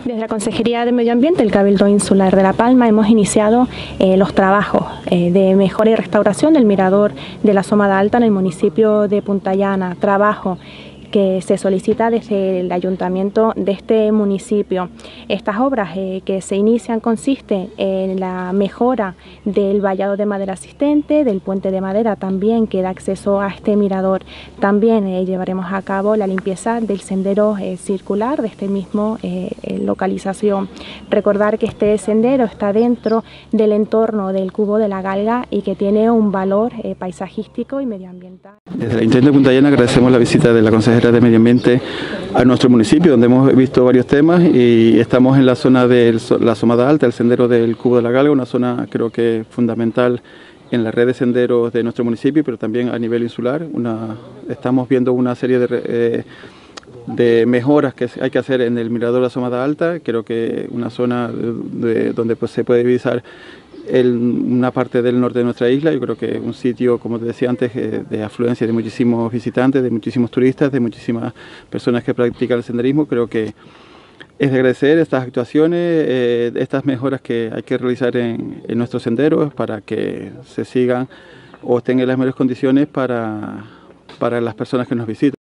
Desde la Consejería de Medio Ambiente del Cabildo Insular de La Palma hemos iniciado los trabajos de mejora y restauración del mirador de la Somada Alta en el municipio de Puntallana, trabajo que se solicita desde el ayuntamiento de este municipio. Estas obras que se inician consisten en la mejora del vallado de madera existente, del puente de madera también que da acceso a este mirador. También llevaremos a cabo la limpieza del sendero circular de este mismo localización. Recordar que este sendero está dentro del entorno del Cubo de la Galga y que tiene un valor paisajístico y medioambiental. Desde el Ayuntamiento de Puntallana agradecemos la visita de la Consejera de Medio Ambiente a nuestro municipio, donde hemos visto varios temas y estamos en la zona de la Somada Alta, el sendero del Cubo de la Galga, una zona creo que fundamental en la red de senderos de nuestro municipio, pero también a nivel insular. Estamos viendo una serie de mejoras que hay que hacer en el mirador de la Somada Alta. Creo que una zona donde pues, se puede divisar una parte del norte de nuestra isla. Yo creo que un sitio, como te decía antes, de afluencia de muchísimos visitantes, de muchísimos turistas, de muchísimas personas que practican el senderismo. Creo que es de agradecer estas actuaciones, estas mejoras que hay que realizar en nuestros senderos para que se sigan o estén en las mejores condiciones para las personas que nos visitan.